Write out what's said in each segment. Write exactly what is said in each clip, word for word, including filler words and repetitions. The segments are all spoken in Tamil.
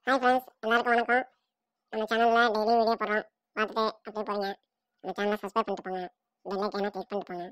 ஹாய் ஃப்ரெண்ட்ஸ், எல்லாருக்கும் வணக்கம். நம்ம சேனலில் டெய்லி வீடியோ போடுறோம். பார்த்துட்டு அப்படியே போறீங்க. நம்ம சேனலை சப்ஸ்கிரைப் பண்ணிட்டு போங்க. பெல் ஐக்கானை கிளிக் பண்ணிட்டு போங்க.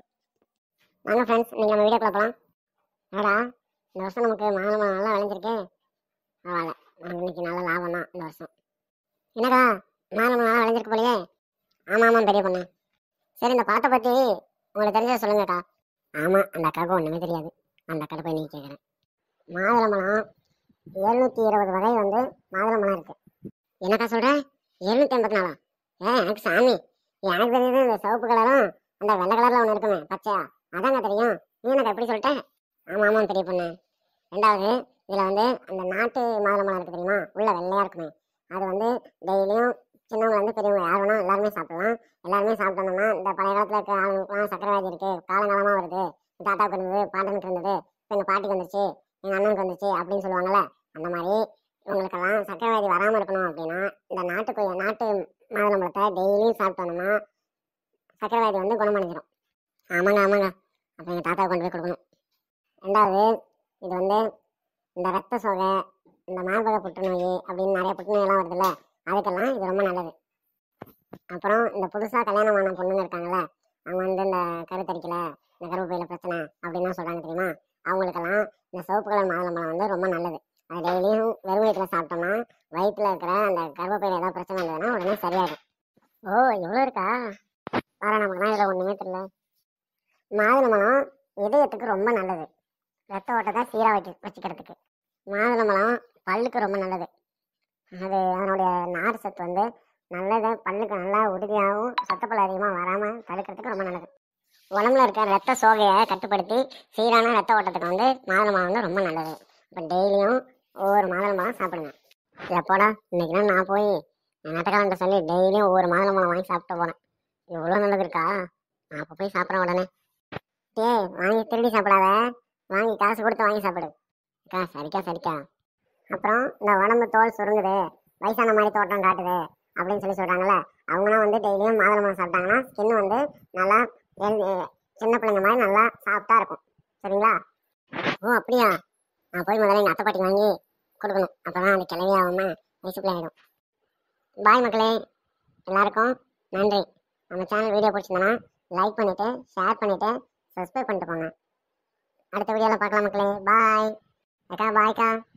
வாங்க ஃப்ரெண்ட்ஸ், நீங்கள் நம்ம வீடியோக்குள்ள போகலாம். ஏடா இந்த வருஷம் நமக்கு மாலை மரம் நல்லா விளைஞ்சிருக்கு. பரவாயில்ல, நான் இன்னைக்கு நல்ல லாபம் தான் இந்த வருஷம். என்னடா மாலை மரம் நல்லா விளைஞ்சிருக்கு போலியே? ஆமாம் ஆமாம் பெரிய பொண்ணு. சரி, இந்த பாட்டை பற்றி உங்களுக்கு தெரிஞ்சதை சொல்லுங்கக்கா. ஆமாம், அந்த அக்காவுக்கு ஒன்றுமே தெரியாது. அந்த அக்கா போய் நீ கேட்குறேன். மாதுளை மரம் எழுநூற்றி இருபது வகை வந்து மாதுளை மரம் இருக்குது. என்னக்கா சொல்கிறேன்? எழுநூற்றி ஐம்பத்தி நாலா? ஏன் எனக்கு சாமி, எனக்கு தெரியுது இந்த சிவப்பு கலரும் அந்த வெள்ளை கலரில் ஒன்று இருக்குமே பச்சையா, அதாங்க தெரியும். நீ எனக்கு எப்படி சொல்லிட்டேன்? ஆமாம் ஆமாம் பெரிய பொண்ணு. ரெண்டாவது, இதில் வந்து அந்த நாட்டு மாதுளை மரம் இருக்குது தெரியுமா, உள்ள வெள்ளையாக இருக்குமே, அது வந்து டெய்லியும் சின்னவங்க வந்து பெரியவங்க யார் வேணும் எல்லாருமே சாப்பிடலாம். எல்லாருமே சாப்பிட்டோம்னா இந்த பழைய காலத்தில் இருக்க ஆளுங்களுக்குலாம் சக்கரை வியாதி இருக்குது, காலங்காலமாக வருது, தாத்தாவுக்கு இருந்தது, பாட்டனுக்கு இருந்தது, இப்போ எங்கள் பாட்டிக்கு வந்துருச்சு, எங்கள் அண்ணனுக்கு வந்துச்சு அப்படின்னு சொல்லுவாங்கள்ல, அந்த மாதிரி இவங்களுக்கெல்லாம் சக்கரை வியாதி வராமல் இருக்கணும் அப்படின்னா இந்த நாட்டு கொய்யா நாட்டு மாதுளம்பழத்தை டெய்லியும் சாப்பிட்டோம்னா சக்கரை வியாதி வந்து குணமடைஞ்சிடும். ஆமாங்க ஆமாங்க, அப்போ எங்கள் தாத்தாவை கொண்டு போய் கொடுக்கணும். ரெண்டாவது, இது வந்து இந்த ரத்த சோகை, இந்த மார்பக புற்றுநோய் அப்படின்னு நிறைய புற்றுநோயெல்லாம் வருதுல்ல, அதுக்கெல்லாம் இது ரொம்ப நல்லது. அப்புறம் இந்த புதுசாக கல்யாணமான பொண்ணுங்க இருக்காங்கல்ல, அவங்க வந்து இந்த கருத்தரிக்கலை, இந்த கருப்பையில் பிரச்சனை அப்படின்லாம் சொல்கிறாங்க தெரியுமா, அவங்களுக்கெல்லாம் இந்த சிவப்பு கலர் மாதுளம்பழம் வந்து ரொம்ப நல்லது. அது டெய்லியும் வெறும் வயிற்றில் சாப்பிட்டோம்னா வயிற்றில் இருக்கிற அந்த கர்ப்பப்பையில் ஏதாவது பிரச்சனை இருந்ததுன்னா உடனே சரியாகும். ஓ, இவ்வளோ இருக்கா? வேறு நமக்குலாம் இதில் ஒன்றுமே தெரியல. மாதுளம்பழம் இதயத்துக்கு ரொம்ப நல்லது, ரத்த ஓட்டத்தை சீராக வைக்க வச்சுக்கிறதுக்கு. மாதுளம்பழம் பல்லுக்கு ரொம்ப நல்லது. அது அதனுடைய நார் சத்து வந்து நல்லதை பல்லுக்கு நல்லா உறுதியாகவும் சத்தப்பல் அதிகமாக வராமல் தடுக்கிறதுக்கு ரொம்ப நல்லது. உடம்புல இருக்க ரத்த சோகையை கட்டுப்படுத்தி சீரான ரத்த ஓட்டத்துக்கு வந்து மாதுளம்பழம் வந்து ரொம்ப நல்லது. இப்போ டெய்லியும் ஒவ்வொரு மாதுளம்பழம் சாப்பிடுங்க. எப்போடா இன்னைக்குலாம் நான் போய் நட்டக்காரன்ட்ட சொல்லி டெய்லியும் ஒவ்வொரு மாதுளம்பழம் வாங்கி சாப்பிட்டு போனேன். இவ்வளோ நல்லது இருக்கா? நான் அப்போ போய் சாப்பிட்றேன் உடனே. டே, வாங்கி திருடி சாப்பிடாத, வாங்கி காசு கொடுத்து வாங்கி சாப்பிடு. அக்கா சரிக்கா சரிக்கா. அப்புறம் இந்த உடம்பு தோல் சுருங்குது, வயசான மாதிரி தோட்டம் காட்டுது அப்படின்னு சொல்லி சொல்கிறாங்களே, அவங்களாம் வந்து டெய்லியும் மாதுளம்பழம் சாப்பிட்டாங்கன்னா ஸ்கின் வந்து நல்லா சின்ன பிள்ளைங்க மாதிரி நல்லா சாஃப்டாக இருக்கும். சரிங்களா? ஓ அப்படியா? நான் போய் முதல்ல எங்கள் அத்தை பாட்டி வாங்கி கொடுக்கணும், அப்போ தான் அது கிளவியாகாமல் வயசுக்குள்ளே ஆகிடும். பாய் மக்களே, எல்லாருக்கும் நன்றி. நம்ம சேனல் வீடியோ பிடிச்சிருந்தோன்னா லைக் பண்ணிவிட்டு ஷேர் பண்ணிவிட்டு சப்ஸ்கிரைப் பண்ணிட்டு போங்க. அடுத்த வீடியோவில் பார்க்கலாம் மக்களே. பாய் அக்கா. பாய்க்கா.